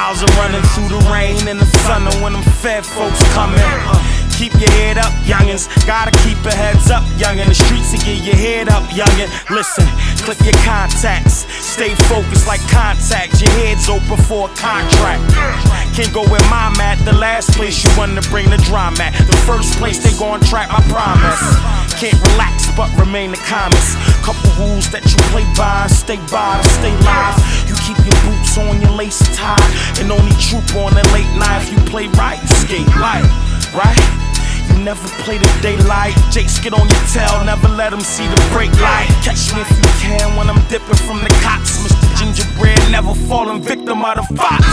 miles of running through the rain and the sun, and when them fed folks coming. Keep your head up, youngins. Gotta keep your heads up, youngin'. The streets to get your head up, youngin'. Listen, click your contacts. Stay focused like contacts. Your head's open for a contract. Can't go where mom at. The last place you want to bring the drama at. The first place they gon' track, I promise. Can't relax but remain the calmest. Couple rules that you play by, stay live. You keep your boots on, your lace tied, and only troop on the late night. If you play right, you skate light, right? You never play the daylight. Jakes get on your tail, never let them see the brake light. Catch me if you can when I'm dipping from the cops. Mr. Gingerbread, never falling victim of the fox.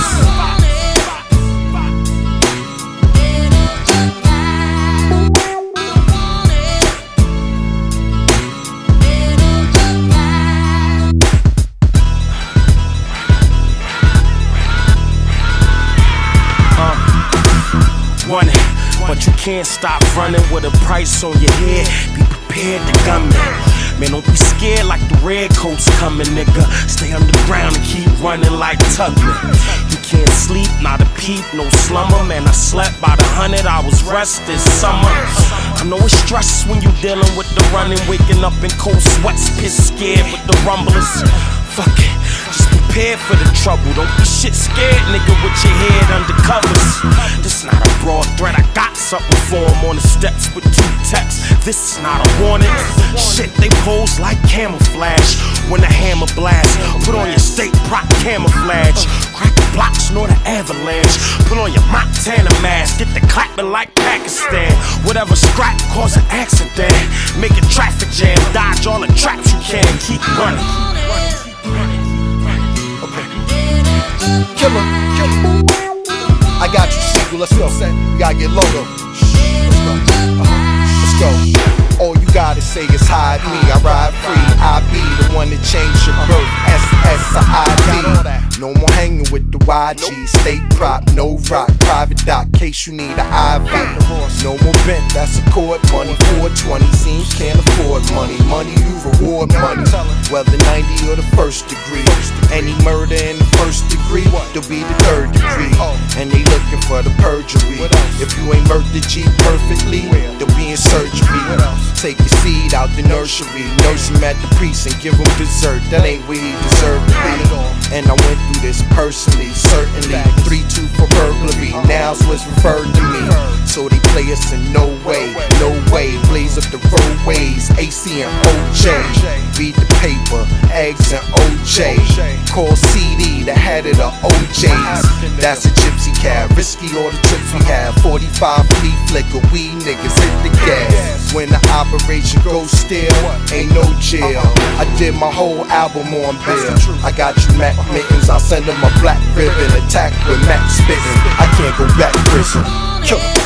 But you can't stop running with a price on your head. Be prepared to gun me. Man, don't be scared like the redcoats coming, nigga. Stay underground and keep running like Tubman. You can't sleep, not a peep, no slumber. Man, I slept by the 100 hours rest this summer. I know it's stress when you dealing with the running, waking up in cold sweats, pissed scared with the rumblers. Fuck it, just prepare for the trouble. Don't be shit scared, nigga, with your head under covers. This not a broad threat, I got something for him on the steps with 2 texts. This is not a warning. Shit, they pose like camouflage when the hammer blast. Put on your state prop camouflage. Crack the blocks, nor the avalanche. Put on your Montana mask, get the clapping like Pakistan. Whatever scrap cause an accident. Make a traffic jam, dodge all the traps you can. Keep running. Killer. I got you, Sigel. Let's go. You gotta get logo. Let's go. All you gotta say is hide me. I ride free. I be the one that changed your birth. SSID. No more hanging with the YG. State prop, no rock. Private dock, case you need an IV. No more bent, that's a court money. 420 seems can't afford money. Money you reward money. Whether 90 or the first degree. Any murder in the first degree, they'll be the 3rd degree. And they looking for the perjury. If you ain't murdered G perfectly, they'll be in surgery. Take your seed out the nursery, nurse him at the precinct, give him dessert. That ain't where he deserved to be. And I went through this personally, certainly. 3-2 for burglary, now's what's referred to me. So they play us in no way, no way. Blaze up the roadways, AC and OJ. Read the paper, eggs and OJ. Call CD, the head of the OJs. That's a gypsy cab, risky all the trips we have. 45 flea flicker, we niggas hit the gas. When the operation goes still, ain't no jail. I did my whole album on bill. I got you Mac mittens, I'll send them a black ribbon. Attack with Mac spittin', I can't go back to prison. Kill